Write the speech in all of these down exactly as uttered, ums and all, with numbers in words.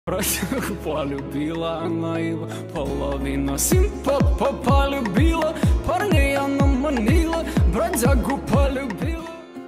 Полюбила она его, половина симпа полюбила, парней она манила, бродягу полюбила.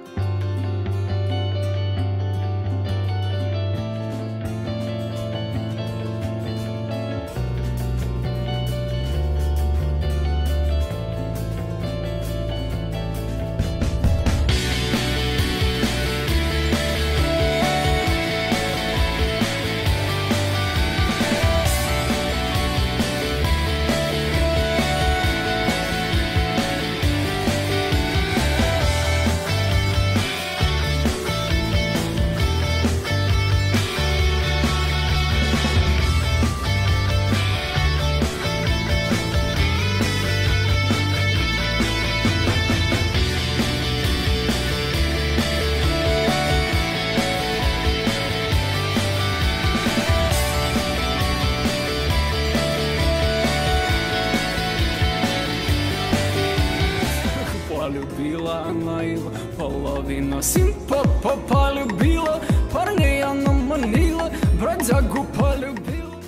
Полюбила она его, половина симпа полюбила, парней она манила, бродягу полюбила.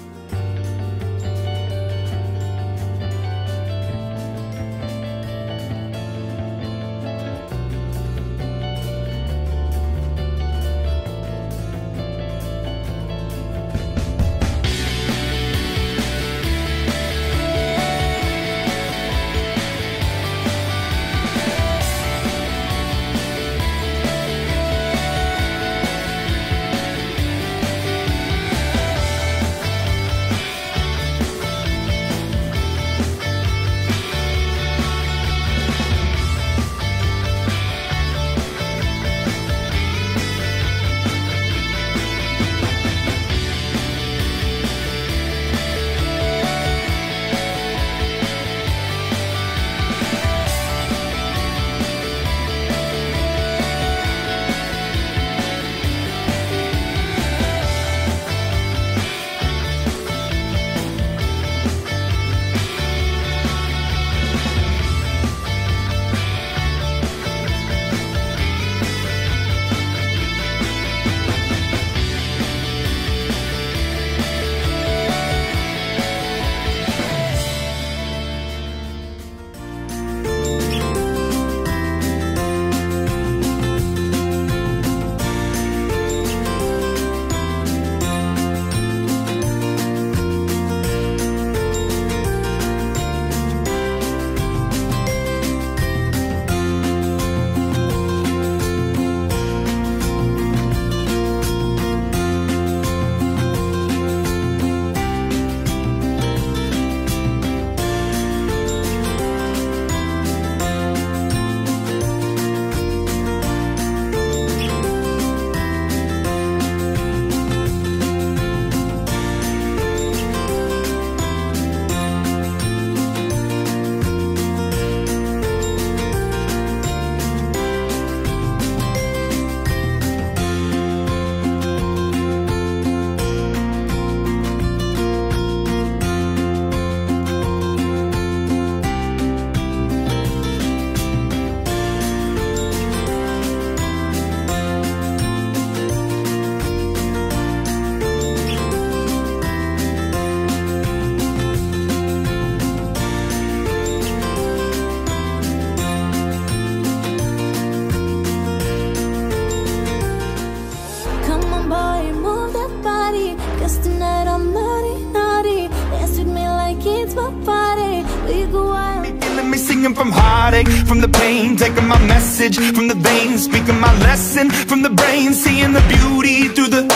From heartache, from the pain, taking my message from the veins, speaking my lesson from the brain, seeing the beauty through the...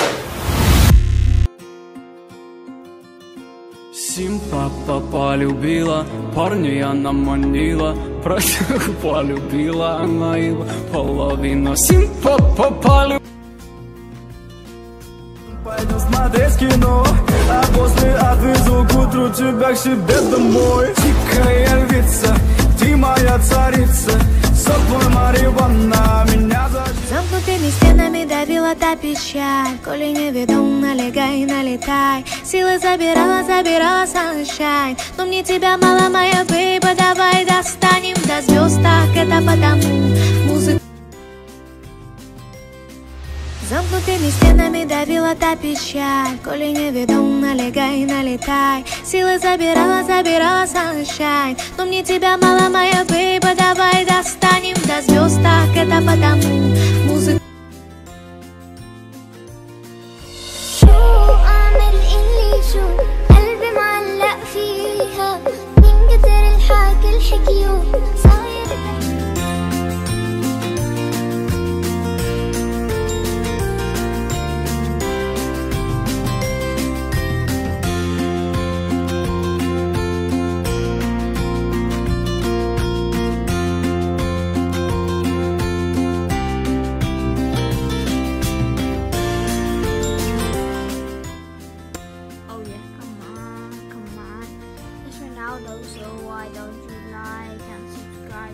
Симпа полюбила, парней она манила, бродягу полюбила она его, половина симпа полюбила. Пойдем смотреть кино, а после отвезу к утру тебя к себе домой. Дикая львица, ты моя царица, сок твой марихуана меня зажжет. Замкнутыми стенами давила та печаль, коли не ведом, налегай, налетай. Силы забирала, забирала sunshine, но мне тебя мало, моя бейба, давай достанем до звезд, так это потому музыка. Замкнутыми стенами давила та печаль. Коли неведом, налегай, налетай. Силы забирала, забирала sunshine. Но мне тебя мало, моя бейба, давай достанем до звезд. Так это потому музыка. شو أعمل اللي شو قلبي معلق فيها من كتر الحكي الحكيو صاير so why don't you like and subscribe?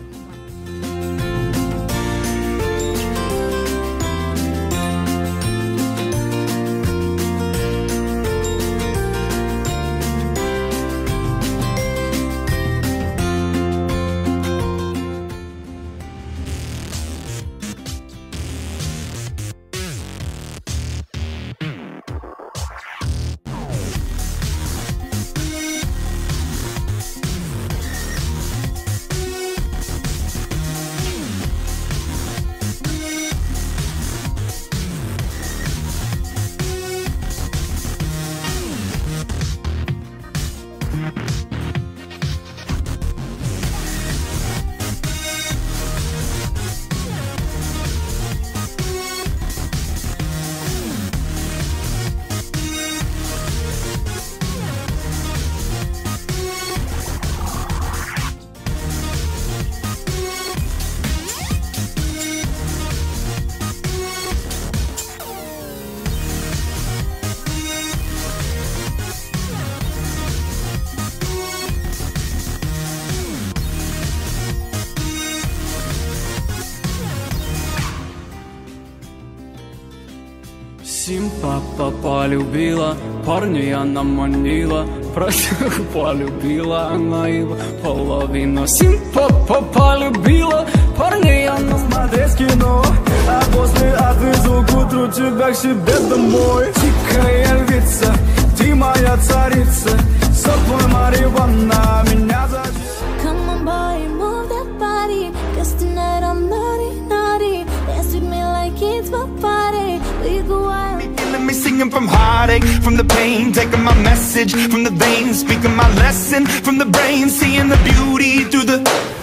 Симпа полюбила, парня она манила, просил полюбила она его половину. Симпа полюбила, парня она... Смотреть кино, а после отвезу к утру тебя к себе домой. Тихая львица, ты моя царица, сок мой марихуана, меня зачем? Come on boy, move that body, 'cause tonight I'm naughty, naughty. Dance with me like it's my party. We go wild. Feeling me singing from heartache, from the pain, taking my message from the veins, speaking my lesson from the brain, seeing the beauty through the...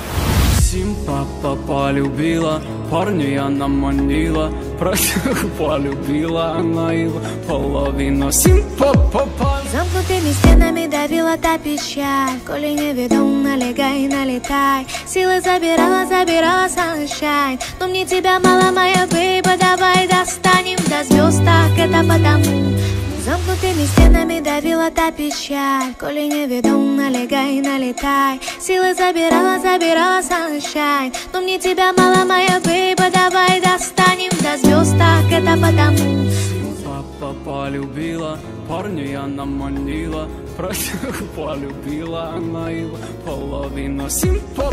Симпа полюбила, парня она манила, просил полюбила она его половину. Симпа полюбила. Замкнутыми стенами давила та печаль. Коли неведом, налегай, налетай. Силы забирала, забирала sunshine. Но мне тебя мало, моя бейба, давай достанем до звезд. Так это потому замкнутыми стенами давила та печаль. Коли неведом, налегай, налетай. Силы забирала, забирала sunshine. Но мне тебя мало, моя бейба, давай достанем до звезд. Так это потому Папа полюбила, парня она манила, просил полюбила она его половину. Симпа.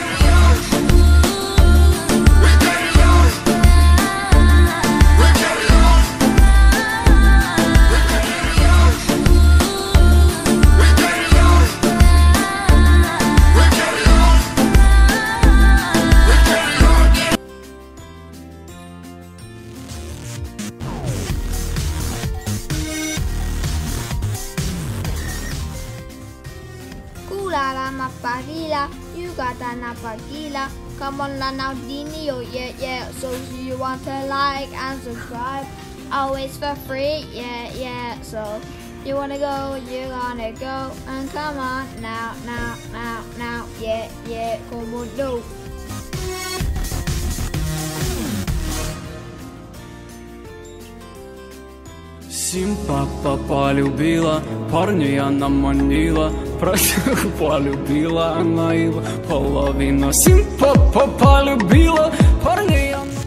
La mapagila, you got an apagila. Come on, now, Dini, oh yeah, yeah. So you want to like and subscribe? Always for free, yeah, yeah. So you wanna go, you gonna go, and come on, now, now, now, now, yeah, yeah. Come on, do. Симпа полюбила, парня она манила, просил полюбила она его половину. Симпа полюбила, парня она...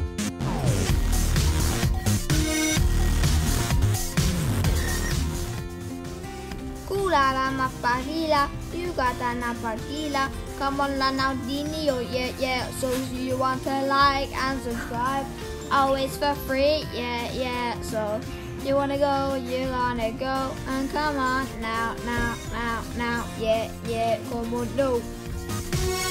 Kula la mapagila, you got an apagila. Come on, now, Dini, oh yeah, yeah. So you want to like and subscribe? always for free, yeah, yeah. So you wanna go, you wanna go, and come on now, now, now, now, yeah, yeah, come on, do.